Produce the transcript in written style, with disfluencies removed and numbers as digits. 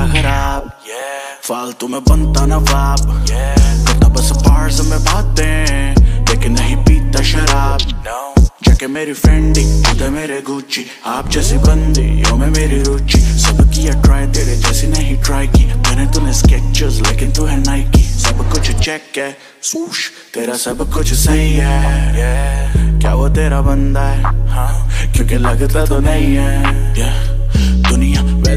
तेरा खराब, फालतू में बनता नवाब, करता बस बार्स में बातें, लेकिन नहीं पीता शराब। जाके मेरी फ्रेंडी उधर मेरे गुच्ची, आप जैसी बंदी यो में मेरी रुचि। सब किया ट्राई तेरे जैसी नहीं ट्राई की, मैंने तूने स्केचर्स लेकिन तू है नाइकी। सब कुछ चेक है सूश, तेरा सब कुछ सही है, क्या वो तेरा बंदा है? हाँ, क्योंकि लगता तो नहीं है।